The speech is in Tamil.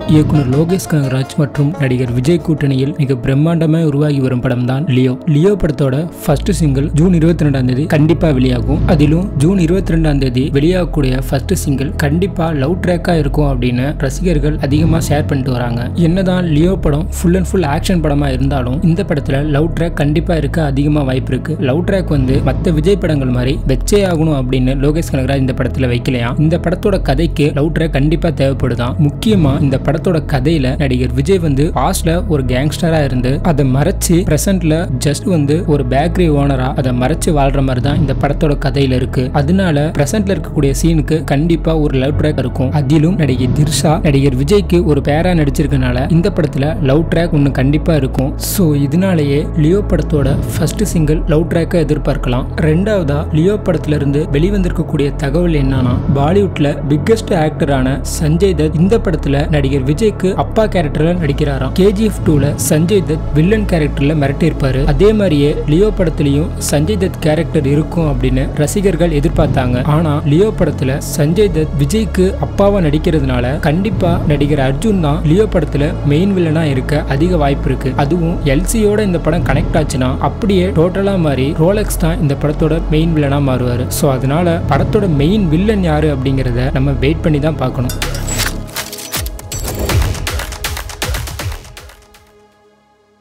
இயக்குனர் லோகேஷ் கனகராஜ் மற்றும் நடிகர் விஜய் கூட்டணியில் மிக பிரம்மாண்டமாக உருவாகி வரும் படம் தான் லியோ. லியோ படத்தோட ஃபர்ஸ்ட் சிங்கிள் ஜூன் 22 கண்டிப்பா வெளியாகும். அதிலும் ஜூன் 22 வெளியாகக்கூடிய ஃபர்ஸ்ட் சிங்கிள் கண்டிப்பா லவ் ட்ராக்கா இருக்கும் அப்படின்னு ரசிகர்கள் அதிகமா ஷேர் பண்ணிட்டு வராங்க. என்னதான் லியோ படம் ஃபுல் அண்ட் ஃபுல் ஆக்ஷன் படமா இருந்தாலும் இந்த படத்துல லவ் ட்ராக் கண்டிப்பா இருக்க அதிகமா வாய்ப்பு இருக்கு. லவ் ட்ராக் மத்த விஜய் படங்கள் மாதிரி வெச்சே ஆகணும் அப்படின்னு லோகேஷ் கனகராஜ் இந்த படத்துல வைக்கலையா. இந்த படத்தோட கதைக்கு லவ் ட்ராக் கண்டிப்பா தேவைப்படுதான். முக்கியமா இந்த படத்தோட கதையில நடிகர் விஜய் பாஸ்ட்ல ஒரு கேங்ஸ்டரா இருந்து அதை மறைச்சு பிரசன்ட்ல ஜஸ்ட் ஒரு பேக்கரி ஓனரா அதை மறைச்சு வாழ்ற மாதிரி தான் இந்த படத்தோட கதையில இருக்கு. அதனால பிரசன்ட்ல இருக்கக்கூடிய சீனுக்கு கண்டிப்பா ஒரு லவ் ட்ராக் இருக்கும். அதிலும் நடிகை த்ரிஷா நடிகர் விஜய்க்கு ஒரு பேரா நடிச்சிருக்கனால இந்த படத்துல லவ் ட்ராக் ஒன்னு கண்டிப்பா இருக்கும். சோ இதனாலேயே லியோ படத்தோட ஃபர்ஸ்ட் சிங்கிள் லவ் ட்ராக்கை எதிர்பார்க்கலாம். ரெண்டாவதா லியோ படத்துல இருந்து வெளிவந்திருக்கக்கூடிய தகவல் என்னன்னா, பாலிவுட்ல பிக்கெஸ்ட் ஆக்டரான சஞ்சய் தத் இந்த படத்துல நடிகர் விஜய்க்கு அப்பா கேரக்டர்ல நடிக்கிறாராம். KGF 2ல சஞ்சய் தத் வில்லன் கேரக்டர்ல மிரட்டி இருப்பாரு. அதே மாதிரியே லியோ படத்திலையும் சஞ்சய் தத் கேரக்டர் இருக்கும் அப்படின்னு ரசிகர்கள் எதிர்பார்த்தாங்க. ஆனா லியோ படத்துல சஞ்சய் தத் விஜய்க்கு அப்பாவா நடிக்கிறதுனால கண்டிப்பா நடிகர் அர்ஜுன் தான் லியோ படத்துல மெயின் வில்லனா இருக்க அதிக வாய்ப்பு இருக்கு. அதுவும் LCயோட இந்த படம் கனெக்ட் ஆச்சுன்னா அப்படியே டோட்டலா மாறி ரோலெக்ஸ் தான் இந்த படத்தோட மெயின் வில்லனா மாறுவாரு. சோ அதனால படத்தோட மெயின் வில்லன் யாரு அப்படிங்கறத நம்ம வெயிட் பண்ணி தான் பார்க்கணும்.